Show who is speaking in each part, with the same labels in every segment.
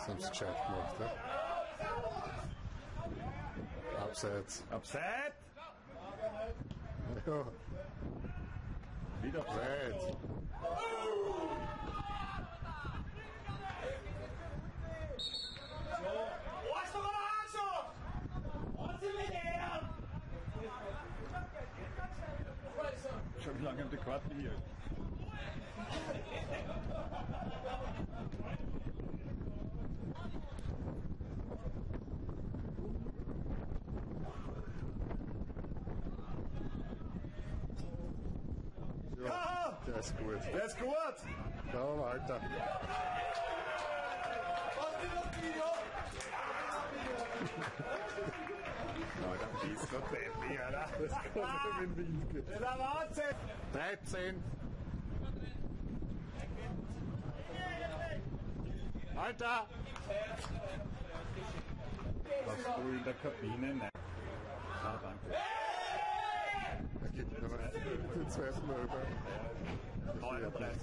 Speaker 1: haben sie gescheit gemacht. Ja? Abseits.
Speaker 2: Abseits!
Speaker 1: Ja,
Speaker 2: Wieder
Speaker 1: weit.
Speaker 3: Was doch mal angeschaut! Was sind wir her?
Speaker 2: Schon wie lange haben die Karten hier?
Speaker 1: Ja, der ist gut.
Speaker 2: Der ist gut!
Speaker 1: Bravo, Alter.
Speaker 2: Alter, bist du Deppli, Alter.
Speaker 1: Das kann ich mit Wind gehen.
Speaker 2: Das ist ein Wahnsinn!
Speaker 1: 13. Alter!
Speaker 2: Hast du in der Kabine? Nein. Ah, danke.
Speaker 1: Er geht den zweiten Mal über.
Speaker 2: 39.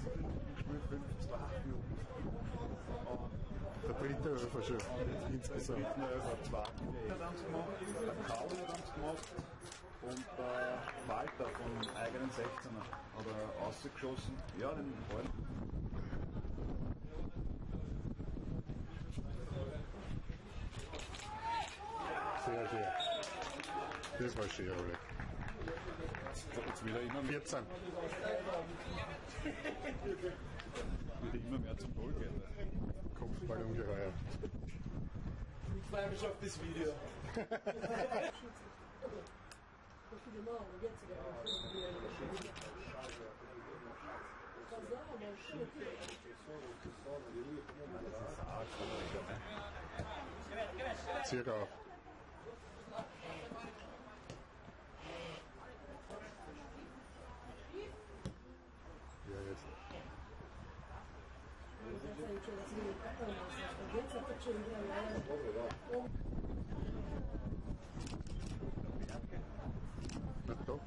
Speaker 1: Der dritte Öfer schon. Insgesamt.
Speaker 2: Dritten Öfer, 2. Der haben sie gemacht, der Kaul hat uns gemacht und der Walter vom eigenen 16er hat er rausgeschossen. Ja, den Ball.
Speaker 1: Sehr schön. Das war schön, Alter.
Speaker 2: Jetzt wieder immer mehr,
Speaker 1: 14.
Speaker 2: wieder immer mehr zum Goalgetter.
Speaker 1: Kopfballungeheuer.
Speaker 3: Ich freue mich auf das Video.
Speaker 1: Circa auch. Ja, jetzt. Na doch.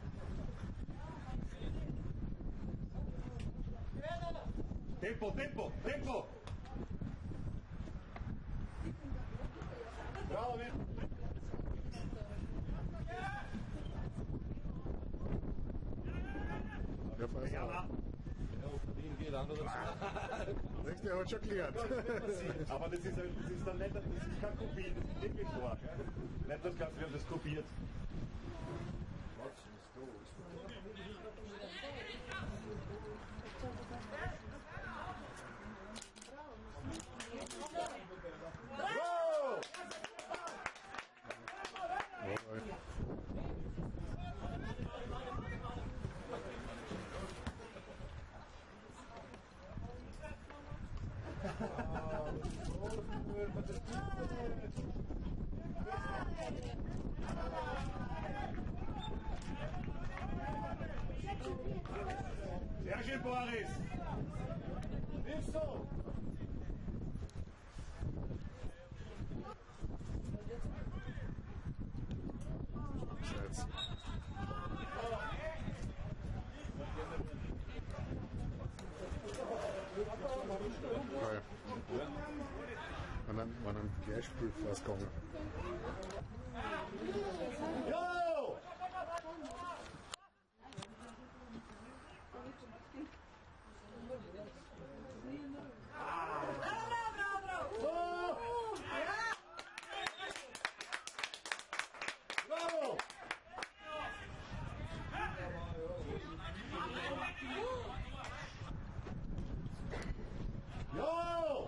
Speaker 2: Tempo, Tempo, Tempo! Bravo, Witt!
Speaker 1: Ja, fast auch. Denkst du, der hat schon gelernt.
Speaker 2: Aber das ist dann nicht, das ist kein Kopie, das ist wirklich wahr. Nicht, dass wir haben das kopiert. Bravo! Sehr schön, Boris! Nimmst du!
Speaker 1: Abseits. Geil. Wenn ein Gleichspiel fast gegangen.
Speaker 2: Jo! Bravo! Jo!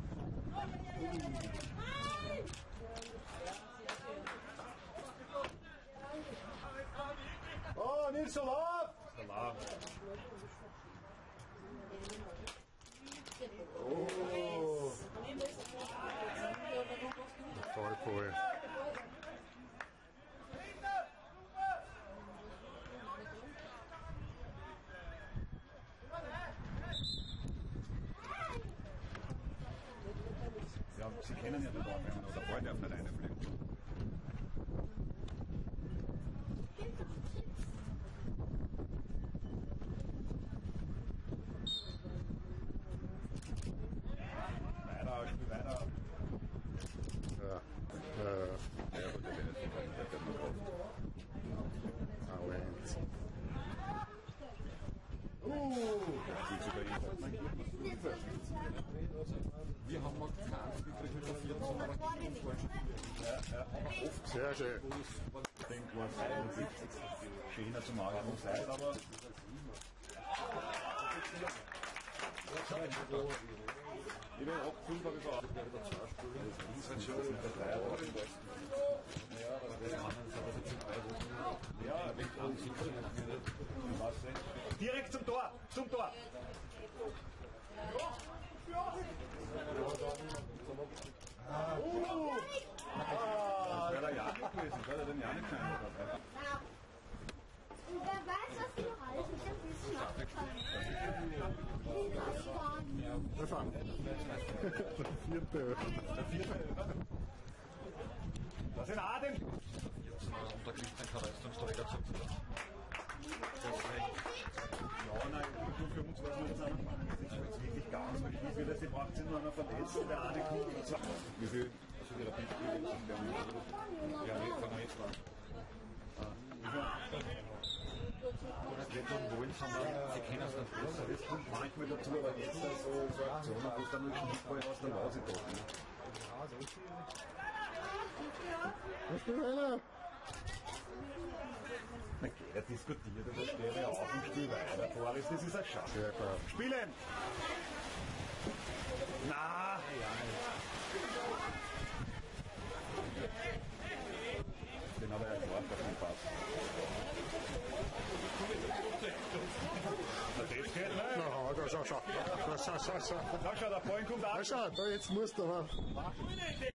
Speaker 2: Oh, nicht so laut! Oh!
Speaker 1: Voll voll.
Speaker 2: Ja, Sie kennen ja den Dorf, oder Ball darf nicht reinfliegen. Weiter, spiel weiter.
Speaker 1: Sehr schön.
Speaker 2: Ich denke, war es eigentlich schöner zum Augen Zeit, aber ich bin 8,5 habe ich so das ist schon mit der 3 ja, direkt zum Tor! Zum Tor! Das wäre der Janik gewesen, das wäre der Janik sein.
Speaker 4: Und wer weiß, was die halten, ich habe diesen nachgefallen.
Speaker 1: Das war der vierte.
Speaker 2: Der vierte, oder? Das ist Adem!
Speaker 5: Und da kriegt man keine Leistungsträger zu.
Speaker 2: Ja, nein, nur für uns, was wir jetzt machen. Das ist jetzt wirklich ganz wichtig, wie das die braucht, sind nur einer verletzt, der eine kommt und zwar. Wie viel? Also die Rapid ja, nee, fangen wir jetzt an.
Speaker 5: Sie kennen es nicht besser.
Speaker 2: Das kommt manchmal dazu, aber jetzt so Aktionen, wo es dann nur Schnittball aus der Nase tut.
Speaker 1: Was für einer?
Speaker 2: Na, er diskutiert, aber steht ja auf und spielt weiter. Boris, das ist ein Schatz.
Speaker 1: Sehr klar.
Speaker 2: Spielen! Na! Den hat er erklärt, dass nicht passt. Das geht nicht.
Speaker 1: Na, schau.
Speaker 2: Schau, der Ball kommt ab.
Speaker 1: Schau, da jetzt musst du aber.